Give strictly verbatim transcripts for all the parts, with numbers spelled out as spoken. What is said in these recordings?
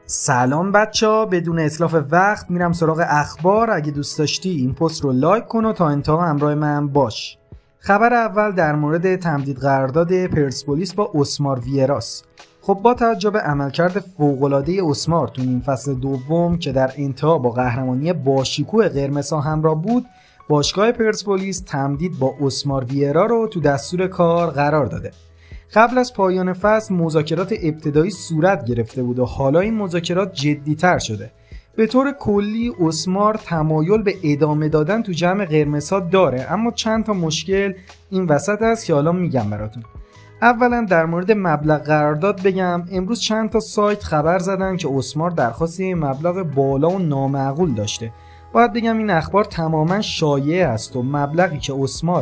سلام بچه ها، بدون اتلاف وقت میرم سراغ اخبار. اگه دوست داشتی این پست رو لایک کن و تا انتها همراه من باش. خبر اول در مورد تمدید قرارداد پرسپولیس با اوسمار ویراست. خب با توجه به عملکرد فوق‌العاده اوسمار تو این فصل دوم که در انتها با قهرمانی باشکوه قرمزها همراه بود، باشگاه پرسپولیس تمدید با اوسمار ویرا رو تو دستور کار قرار داده. قبل از پایان فصل مذاکرات ابتدایی صورت گرفته بود و حالا این مذاکرات جدی‌تر شده. به طور کلی اوسمار تمایل به ادامه دادن تو جمع قرمزها داره، اما چند تا مشکل این وسط هست که حالا میگم براتون. اولا در مورد مبلغ قرارداد بگم، امروز چند تا سایت خبر زدن که اوسمار درخواست مبلغ بالا و نامعقول داشته. باید بگم این اخبار تماما شایعه است و مبلغی که اوسمار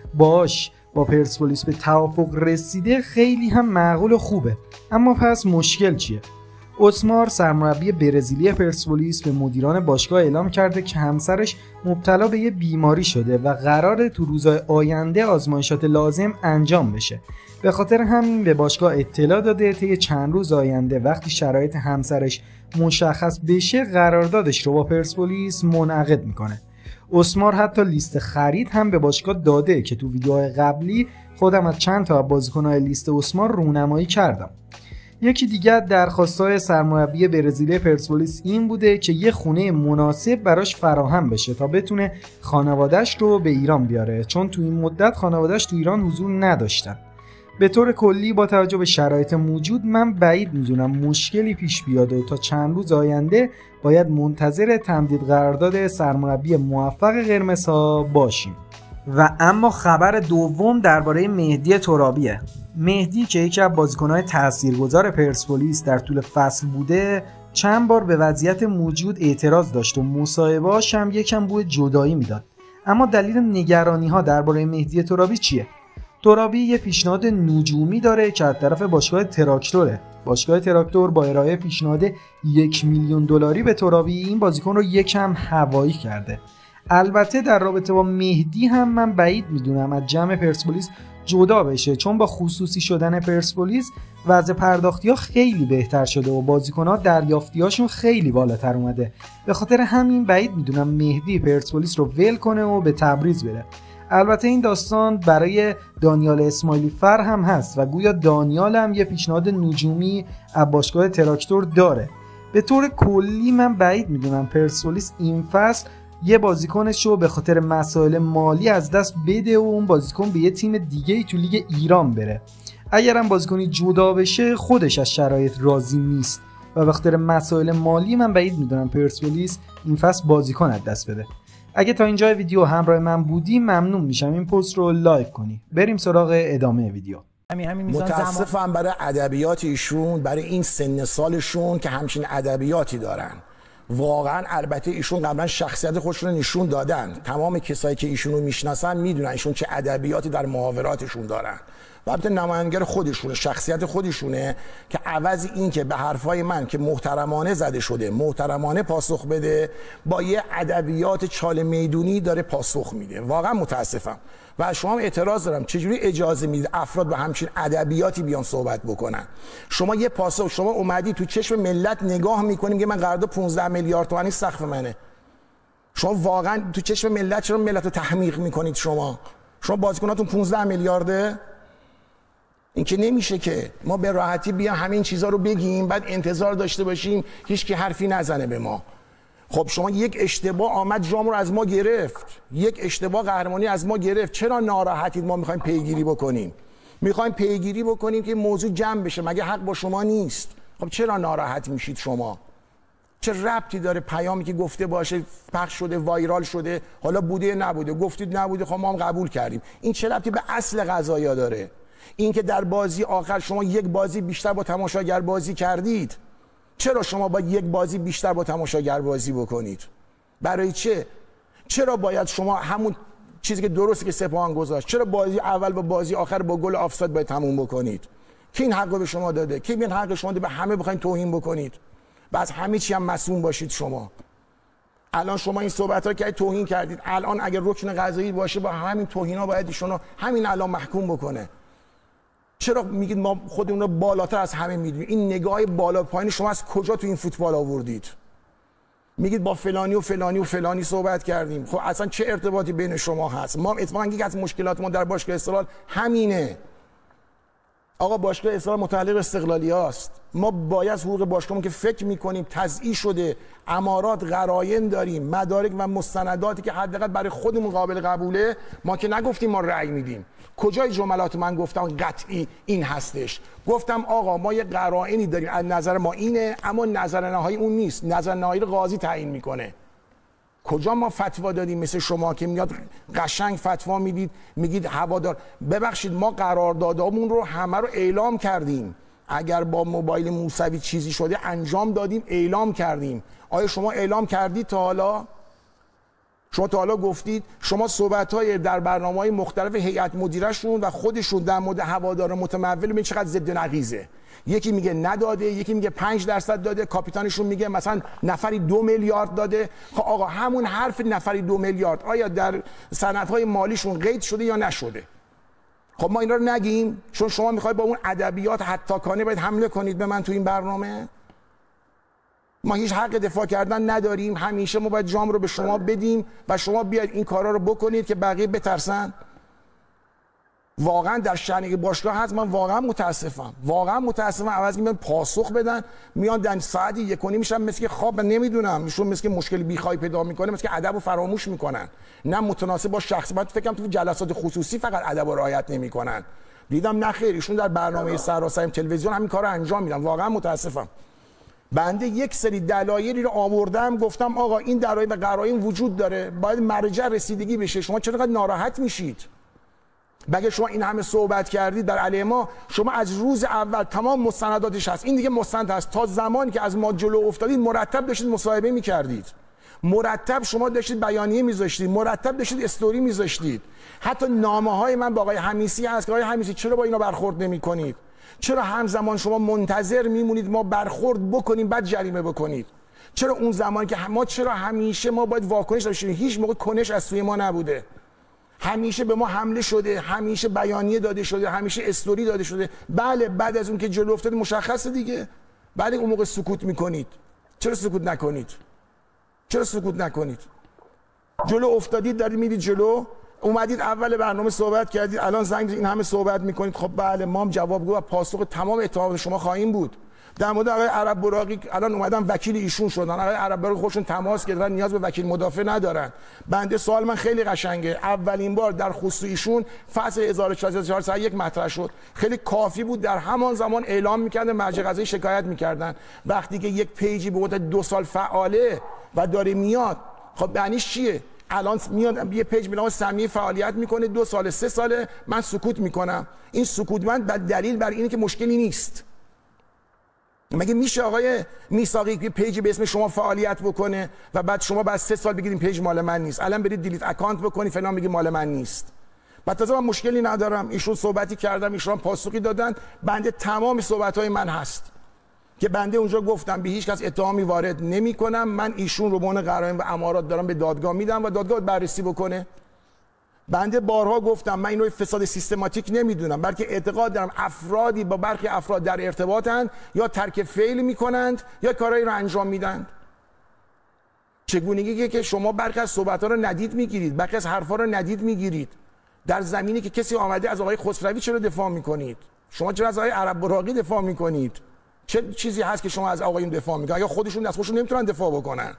باش با پرسپولیس به توافق رسیده خیلی هم معقول و خوبه. اما پس مشکل چیه؟ اوسمار سرمربی برزیلی پرسپولیس به مدیران باشگاه اعلام کرده که همسرش مبتلا به یه بیماری شده و قراره تو روزهای آینده آزمایشات لازم انجام بشه. به خاطر همین به باشگاه اطلاع داده طی چند روز آینده وقتی شرایط همسرش مشخص بشه قراردادش رو با پرسپولیس منعقد میکنه. اوسمار حتی لیست خرید هم به باشگاه داده که تو ویدیوهای قبلی خودم از چند تا بازیکن‌های لیست اوسمار رونمایی کردم. یکی دیگه درخواست‌های سرمربی برزیلی پرسپولیس این بوده که یه خونه مناسب براش فراهم بشه تا بتونه خانواده‌اش رو به ایران بیاره، چون تو این مدت خانواده‌اش تو ایران حضور نداشتن. به طور کلی با توجه به شرایط موجود من بعید میدونم مشکلی پیش بیاد و تا چند روز آینده باید منتظر تمدید قرارداد سرمربی موفق قرمزها باشیم. و اما خبر دوم درباره مهدی ترابیه. مهدی که یکی از بازیکن‌های تاثیرگذار پرسپولیس در طول فصل بوده، چند بار به وضعیت موجود اعتراض داشت و مصاحبه‌اش هم یکم بوی جدایی میداد. اما دلیل نگرانی‌ها درباره مهدی ترابی چیه؟ ترابی یه پیشنهاد نجومی داره که از طرف باشگاه تراکتوره. باشگاه تراکتور با ارائه پیشنهاد یک میلیون دلاری به ترابی این بازیکن رو یکم هوایی کرده. البته در رابطه با مهدی هم من بعید میدونم از جمع پرسپولیس جدا بشه، چون با خصوصی شدن پرسپولیس وضع پرداختی‌ها خیلی بهتر شده و بازیکن‌ها دریافتی‌هاشون خیلی بالاتر اومده. به خاطر همین بعید میدونم مهدی پرسپولیس رو ول کنه و به تبریز بره. البته این داستان برای دانیال اسماعیلی فر هم هست و گویا دانیال هم یه پیشنهاد نجومی از باشگاه تراکتور داره. به طور کلی من بعید میدونم پرسپولیس این فصل یه بازیکنش رو به خاطر مسائل مالی از دست بده و اون بازیکن به یه تیم دیگه ای تو لیگ ایران بره. اگرم بازیکنی جدا بشه خودش از شرایط راضی نیست و به خاطر مسائل مالی من بعید میدونم پرسپولیس این فصل بازیکن از دست بده. اگه تا اینجای ویدیو همراه من بودی ممنون میشم این پست رو لایک کنی. بریم سراغ ادامه ویدیو. متاسفم برای ادبیات ایشون، برای این سن سالشون که همچین ادبیاتی دارن. واقعا البته ایشون قبلا شخصیت خودشون رو نشون دادن. تمام کسایی که ایشون رو میشناسن میدونن ایشون چه ادبیاتی در محاوراتشون دارن. و البته نماینگر خودشونه، شخصیت خودشونه که عوض این که به حرفای من که محترمانه زده شده محترمانه پاسخ بده، با یه ادبیات چاله میدونی داره پاسخ میده. واقعا متاسفم و از شما اعتراض دارم. چجوری اجازه میدید افراد با همچین ادبیاتی بیان صحبت بکنن؟ شما یه پاسخ، شما اومدی تو چشم ملت نگاه میکنیم که من قرارداد پانزده میلیارد تومانی سقف منه. شما واقعا تو چشم ملت چرا ملت رو تحمیق میکنید؟ شما شما بازیکناتون پانزده میلیارده؟ این که نمیشه که ما به راحتی بیان همین چیزا رو بگیم بعد انتظار داشته باشیم هیچ کی حرفی نزنه به ما. خب شما یک اشتباه آمد جام رو از ما گرفت، یک اشتباه قهرمانی از ما گرفت، چرا ناراحتید؟ ما میخوایم پیگیری بکنیم، میخوایم پیگیری بکنیم که موضوع جمع بشه. مگه حق با شما نیست؟ خب چرا ناراحت میشید شما؟ چه ربطی داره پیامی که گفته باشه پخش شده وایرال شده، حالا بوده نبوده، گفتید نبوده، خب ما هم قبول کردیم. این چه ربطی به اصل قضایا داره؟ این که در بازی آخر شما یک بازی بیشتر با تماشاگر بازی کردید، چرا شما باید یک بازی بیشتر با تماشاگر بازی بکنید؟ برای چه؟ چرا باید شما همون چیزی که درسته که سپاهان گذاشت، چرا بازی اول با بازی آخر با گل آفساید باید تموم بکنید؟ کی این حق رو به شما داده؟ کی این حق شما داده به همه بخواید توهین بکنید؟ بعد همه چی هم مسئول باشید شما. الان شما این صحبت‌ها که توهین کردید، الان اگه رکن قضایی باشه با همین توهینا باید ایشونو همین الان محکوم بکنه. چرا میگید ما خودمون رو بالاتر از همه میدونیم؟ این نگاه بالا پایین شما از کجا تو این فوتبال آوردید؟ میگید با فلانی و فلانی و فلانی صحبت کردیم. خب اصلا چه ارتباطی بین شما هست؟ ما اتفاقا یکی از مشکلات ما در باشگاه استقلال همینه. آقا باشگاه استقلال متعلق استقلالیاست. ما باید حقوق باشگاهمون که فکر میکنیم تضییع شده، امارات، قراین داریم، مدارک و مستنداتی که حداقل برای خودمون قابل قبوله. ما که نگفتیم ما رأی میدیم. کجای جملات من گفتم قطعی این هستش؟ گفتم آقا ما یه قرائنی داریم، از نظر ما اینه، اما نظر نهایی اون نیست. نظر نهایی رو قاضی تعیین میکنه. کجا ما فتوا دادیم مثل شما که میاد قشنگ فتوا میدید میگید هوادار؟ ببخشید ما قراردادامون رو همه رو اعلام کردیم. اگر با موبایل موسوی چیزی شده انجام دادیم، اعلام کردیم. آیا شما اعلام کردید تا حالا؟ شما تا حالا گفتید؟ شما صحبت‌های در برنامه‌های مختلف هیئت مدیره‌شون و خودشون در مورد هوادار متمول ببین چقدر ضد و نقیضه. یکی میگه نداده، یکی میگه پنج درصد داده، کاپیتانشون میگه مثلا نفری دو میلیارد داده. خب آقا همون حرف نفری دو میلیارد آیا در سندهای مالیشون قید شده یا نشده؟ خب ما اینا رو نگیم چون شما میخواید با اون ادبیات حتاکانه باید حمله کنید به من تو این برنامه؟ ما هیچ حق دفاع کردن نداریم. همیشه ما باید جام رو به شما بدیم و شما بیاید این کارا رو بکنید که بقیه بترسن. واقعا در شأن باشگاه هست. من واقعا متاسفم، واقعا متاسفم. عوض میگن پاسخ بدن، میان در ساعت یک و نیم میشن مثل که خواب، نمیدونم میشون مثل که مشکل بیخوایی پیدا میکنه، مثل که ادب رو فراموش میکنن، نه متناسب با شخص. من فکرم تو جلسات خصوصی فقط ادب رو رعایت نمیکنن. دیدم نه خیر، ایشون در برنامه سراسر تلویزیون همین کارو انجام میدن. واقعا متاسفم. بنده یک سری دلایلی رو آوردم، گفتم آقا این دلایل و قرائن وجود داره، باید مرجع رسیدگی بشه. شما چرا اینقدر ناراحت میشید؟ بگه شما این همه صحبت کردید در علیه ما، شما از روز اول تمام مستنداتش هست. این دیگه مستند هست. تا زمانی که از ما جلو افتادید مرتب داشتید مصاحبه میکردید، مرتب شما داشتید بیانیه میذاشتید، مرتب داشتید استوری میذاشتید. حتی نامه‌های من با آقای حمیسی هست که آقای حمیسی چرا با اینا برخورد نمی‌کنید؟ چرا همزمان شما منتظر میمونید ما برخورد بکنیم بعد جریمه بکنید؟ چرا اون زمان که ما چرا همیشه ما باید واکنش داشته باشیم؟ هیچ موقع کنش از سوی ما نبوده. همیشه به ما حمله شده، همیشه بیانیه داده شده، همیشه استوری داده شده. بله بعد از اون که جلو افتاد مشخصه دیگه. بله اون موقع سکوت میکنید. چرا سکوت نکنید؟ چرا سکوت نکنید؟ جلو افتادید، دارید میرید جلو. اومدید اول برنامه صحبت کردید، الان زنگ این همه صحبت میکنید. خب بله ما هم جوابگو و پاسخ تمام اتهامات شما خواهیم بود. در مورد آقای عرب براقی الان اومدن وکیل ایشون شدن. آقای عرب براقی خودشون تماس گرفتن، نیاز به وکیل مدافع ندارن. بنده سوال من خیلی قشنگه. اولین بار در خصوص ایشون فصل هزار و چهارصد و یک مطرح شد. خیلی کافی بود در همان زمان اعلام میکردن، مرجع قضایی شکایت میکردن. وقتی که یک پیجی به مدت دو سال فعاله و داره میاد، خب معنیش چیه؟ الان میاد یه پیج به نام سمیه فعالیت میکنه، دو سال سه ساله من سکوت میکنم. این سکوت من دلیل بر اینه که مشکلی نیست. مگه میشه آقای میثاقی که پیجی به اسم شما فعالیت بکنه و بعد شما بعد سه سال بگید این پیج مال من نیست، الان برید دیلیت اکانت بکنی فلان بگید مال من نیست؟ بعد تازه من مشکلی ندارم. ایشون صحبتی کردم، ایشون پاسخی دادن. بنده تمام صحبت‌های من هست که بنده اونجا گفتم به هیچ کس اتهامی وارد نمی کنم. من ایشون رو به عنوان قرائن و امارات دارم به دادگاه میدم و دادگاه بررسی بکنه. بنده بارها گفتم من اینو فساد سیستماتیک نمیدونم، بلکه اعتقاد دارم افرادی با برخی افراد در ارتباطند، یا ترک فعل میکنند یا کارایی رو انجام میدن. چگونگی که شما برخی از صحبت‌ها رو ندید میگیرید، برخی از حرفا رو ندید میگیرید. در زمینی که کسی آمده از آقای خسروی چرا دفاع میکنید؟ شما چرا از آقای عرب براقی دفاع میکنید؟ چه چیزی هست که شما از آقایون دفاع میکنید؟ یا خودشون از خودشون نمیتونن دفاع بکنن؟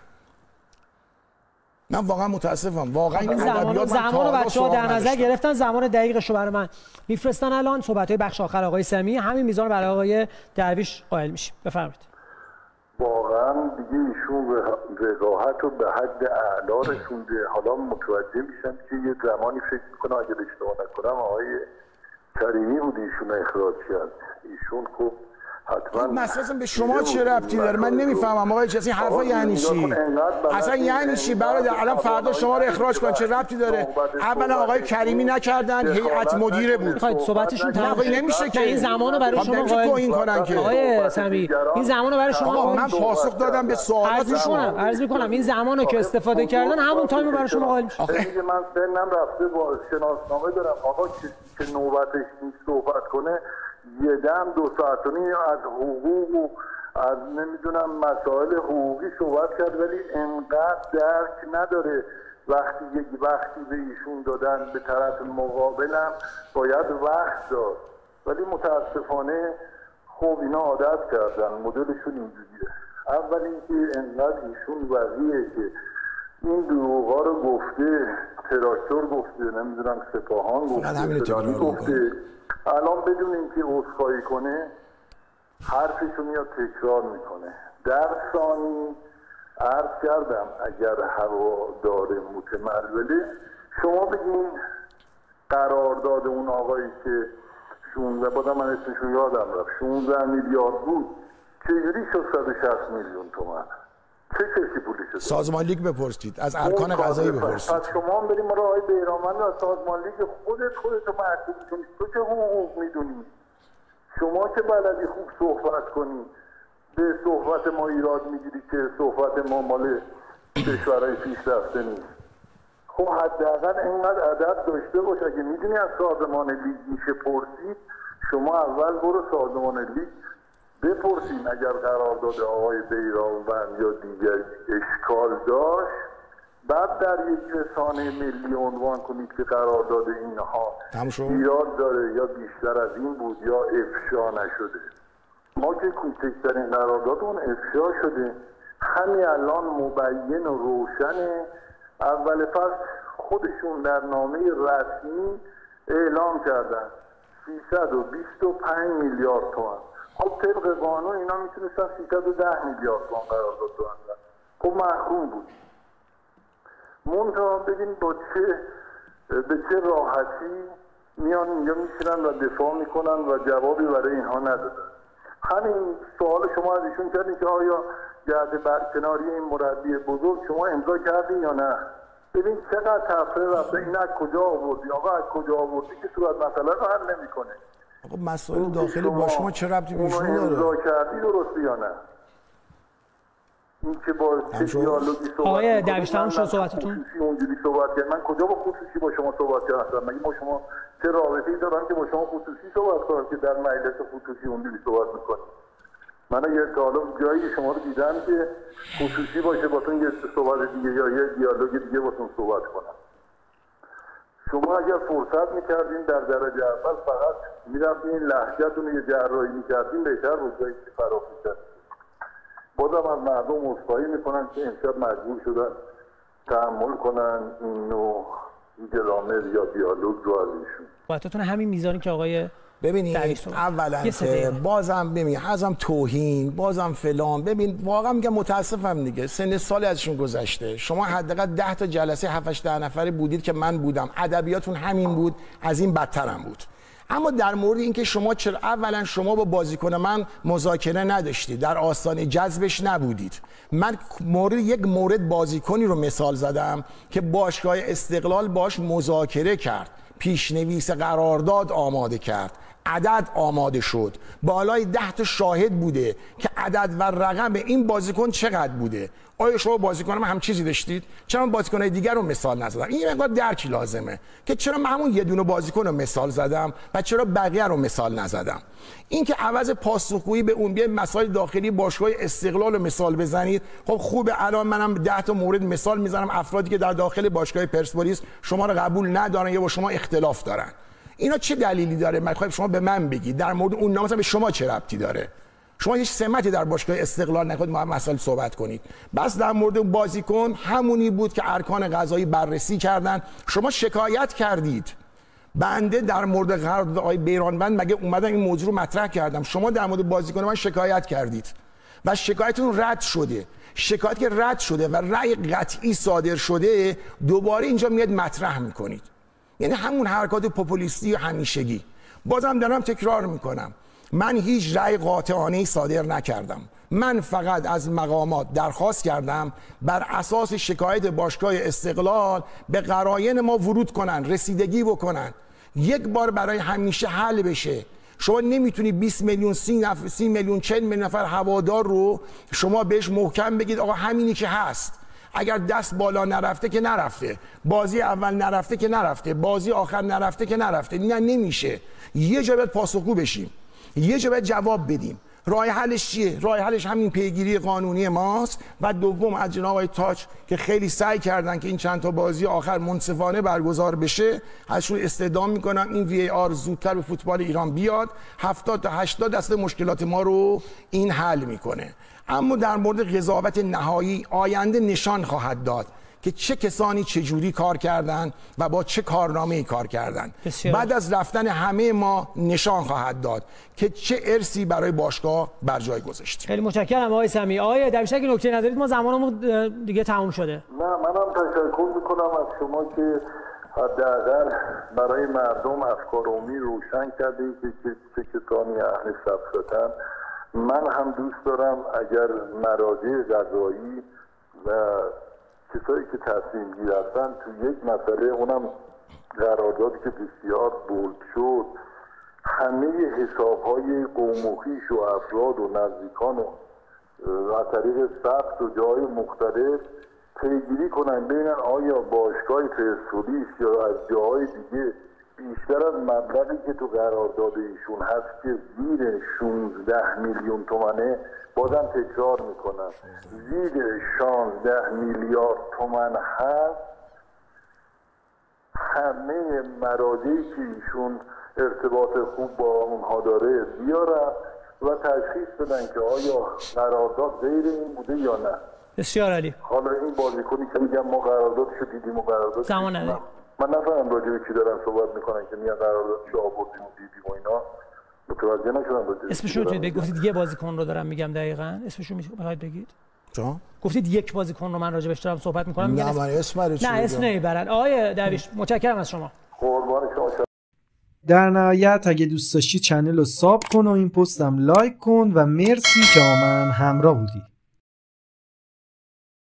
من واقعا متاسفم. واقعا این زمان زمان بچه‌ها در نظر گرفتن، زمان دقیقش رو برای من میفرستن. الان صحبت‌های بخش آخر آقای سمی، همین میزان برای آقای درویش قائل میشیم. بفرمایید. واقعا دیگه ایشون وقاحت رو به حد اعلا رسونده. حالا متوجه میشم که یه زمانی فکر میکنم اگه اشتباه نکنم آقای کریمی بود ایشون اخراج کرد. ایشون خب حتما مثلا به شما چه ربطی داره؟ من نمیفهمم آقای چه این حرفا یعنی چی؟ اصلا یعنی چی برادر؟ الان فردا شما رو اخراج کن چه ربطی داره؟ اولا آقای کریمی نکردن، هیئت مدیره بود. خب صحبتشون تمام نمیشه که این زمانو برای شما قائل کنن که آقای سمی این زمانو برای شما من پاسخ دادم به سوالاتشون. عرض می‌کنم این زمانو که استفاده کردن همون تایمو برای شما قائل میشه. آخه من سنم رفته با شناسنامه دارم. آقا که نوبتش نیست صحبت کنه یه دم دو ساعت و نیم از حقوق و از نمیدونم مسائل حقوقی صحبت کرد، ولی انقدر درک نداره. وقتی یک وقتی به ایشون دادن به طرف مقابلم باید وقت داد، ولی متاسفانه خب اینا عادت کردن، مدلشون اینجوریه. اول اینکه انقدر ایشون وقیه که این دروغا رو گفته، تراکتور گفته، نمیدونم سپاهان گفته، گفته. الان بدون اینکه عذرخواهی کنه حرفشو میاد تکرار میکنه. در ثانی عرض کردم اگر هوا داره متمروله، شما بگین قرارداد اون آقایی که شونزده بازم من اسمشو یادم رفت شونزده میلیارد بود چجوری شد صد و شصت میلیون تومان؟ چه کسی پولی شد؟ سازمان لیگ بپرسید، از ارکان قضایی بپرسید. از شما هم بریم را آقای بیرانوند از سازمان لیگ خودت خودتو محکوم کنید. تو که حقوق میدونی، شما که بلدی خوب صحبت کنی، به صحبت ما ایراد میگیری که صحبت ما مال کشورهای پیشرفته نیست. خب حداقل اینقدر ادب داشته باش. اگه میدونی از سازمان لیگ میشه پرسید، شما اول برو سازمان لیگ بپرسین اگر قرارداد آقای بیرانوند یا دیگر اشکال داشت، بعد در یک رسانه ملی عنوان کنید که قرارداد اینها ایراد داره یا بیشتر از این بود یا افشا نشده. ما که کوچکترین قرارداد اون افشا شده، همین الان مبین و روشنه. اول فصل خودشون در نامه رسمی اعلام کردن سیصد و بیست و پنج میلیارد تومان. خب طبق قانون اینا میتونستن سیصد و ده میلیارد تومان قرارداد دارن. خب محکوم بود. منتها ببین با چه به چه راحتی میان اینجا میشینن و دفاع میکنن و جوابی برای اینها ندادن. همین سوال شما از ایشون کردین که آیا جهت برکناری این مربی بزرگ شما امضا کردین یا نه؟ ببین چقدر تفره رفته، این از کجا آوردی؟ آقا از کجا آوردی که صورت مسئله رو حل نمیکنه. آقا مسائل داخلی با شما چه ربطی به ایشون داره؟ امضا کردی درسته یا نه؟ این که با چه دیالوگی صحبت آقای درویش تمام شد صحبتتون؟ اونجوری صحبت کرد. من کجا با خصوصی با شما صحبت کردم؟ مگه با شما چه رابطه‌ای دارم که با شما خصوصی صحبت کنم که در مجلس خصوصی اونجوری صحبت میکنم؟ من یه تا جایی شما رو دیدم که خصوصی باشه باتون یه صحبت دیگه یا یه دیالوگ دیگه باتون صحبت کنم. شما اگر فرصت میکردین در درجه اول فقط میرفتین لهجه‌تون رو یه جراحی میکردین بهتر بود جایی که فرار میکردین. بازم از مردم عذرخواهی میکنن که امشب مجبور شدن تحمل کنن این نوع گرامر یا دیالوگ رو از ایشون. باعثتون همین میزانی که آقای ببینید اولا که بازم ببین ازم توهین بازم فلان، ببین واقعا میگم متاسفم دیگه، سن سال ازشون گذشته. شما حداقل ده تا جلسه هفت هشت نفری بودید که من بودم، ادبیاتون همین بود، از این بدترم بود. اما در مورد اینکه شما چرا اولا شما با بازیکن من مذاکره نداشتید، در آستانه جذبش نبودید. من مورد یک مورد بازیکنی رو مثال زدم که باشگاه استقلال باش مذاکره کرد، پیشنویس قرارداد آماده کرد، عدد آماده شد، بالای ده تا شاهد بوده که عدد و رقم این بازیکن چقدر بوده. آیا شما بازیکن هم, هم چیزی داشتید؟ چرا بازیکن‌های دیگر رو مثال نزدم؟ این مقدار درکی لازمه که چرا من همون یه دونه بازیکن رو مثال زدم و چرا بقیه رو مثال نزدم. این که عوض پاسخگویی به اون بیه مسائل داخلی باشگاه استقلال رو مثال بزنید، خب خوبه. الان منم ده تا مورد مثال میزنم افرادی که در داخل باشگاه پرسپولیس شما رو قبول ندارن یا با شما اختلاف دارن. اینا چه دلیلی داره؟ میخوام شما به من بگید در مورد اون نامه به شما چه ربطی داره؟ شما هیچ سمتی در باشگاه استقلال نخواهید ما هم مسائل صحبت کنید. بس در مورد بازیکن همونی بود که ارکان قضایی بررسی کردن، شما شکایت کردید. بنده در مورد قرارداد آقای بیرانوند مگه اومدم این موضوع رو مطرح کردم؟ شما در مورد بازیکن من شکایت کردید و شکایتتون رد شده. شکایت که رد شده و رأی قطعی صادر شده، دوباره اینجا میاد مطرح میکنید. یعنی همون حرکات پوپولیستی و همیشگی. بازم دارم تکرار میکنم، من هیچ رأی قاطعانه‌ای صادر نکردم. من فقط از مقامات درخواست کردم بر اساس شکایت باشگاه استقلال به قراین ما ورود کنن، رسیدگی بکنن، یک بار برای همیشه حل بشه. شما نمیتونی بیست میلیون سی, نف... سی میلیون چهل میلیون نفر هوادار رو شما بهش محکم بگید آقا همینی که هست. اگر دست بالا نرفته که نرفته، بازی اول نرفته که نرفته، بازی آخر نرفته که نرفته. نه نمیشه. یه جا باید پاسخگو بشیم. یه جا باید جواب بدیم. راه حلش چیه؟ راه حلش همین پیگیری قانونی ماست و دوم از جناب آقای تاج که خیلی سعی کردن که این چند تا بازی آخر منصفانه برگزار بشه، ازشون استدعا میکنم این وی ای آر زودتر به فوتبال ایران بیاد. هفتاد تا هشتاد درصد مشکلات ما رو این حل میکنه. اما در مورد قضاوت نهایی آینده نشان خواهد داد که چه کسانی چه جوری کار کردن و با چه کارنامه‌ای کار کردن. بعد از رفتن همه ما نشان خواهد داد که چه ارثی برای باشگاه بر جای گذاشتیم. خیلی متشکرم آقای سمیع. آقای درویش اگه نکته ندارید ما زمانمون دیگه تموم شده. نه منم تشکر میکنم از شما که حداقل برای مردم افکار عمومی روشن کردید که چه کسانی اهل سفسطن. من هم دوست دارم اگر مراجع قضایی و کسایی که تصمیم گیر هستن تو یک مسئله، اونم قراردادی که بسیار بولد شد، همه حسابهای قوم و خویش و افراد و نزدیکان و از طریق ثبت و جای مختلف پیگیری کنن ببینن آیا باشگاه پرسپولیس یا از جاهای دیگه بیشتر از مبلغی که تو قرارداد ایشون هست که زیر شانزده میلیون تومنه، بازم تکرار میکنم زیر شانزده میلیارد تومن هست، همه مراجعی که ایشون ارتباط خوب با اونها داره بیارن و تشخیص بدن که آیا قرارداد غیر این بوده یا نه. بسیار عالی. حالا این بازیکنی که میگم ما قراردادشو دیدیم و قرارداد زمان نداریم. من نفهمم راجع به کی دارن صحبت میکنن که میگن قراردادشو آوردیم و دیدیم و اینا، متوجه نشدم راجع به اسمشو میتونید بگید؟ گفتید یه بازیکن رو دارم میگم دقیقاً، اسمشو میخواید بگید؟ جان گفتید یک بازیکن رو من راجع بهش دارم صحبت میکنم. نه من اسم رو نه اسم نمیبرن. آقای درویش متشکرم از شما. قربان شما. در نهایت اگه دوست داشتی چنل رو ساب کن و این پستم لایک کن و مرسی که با من همراه بودی.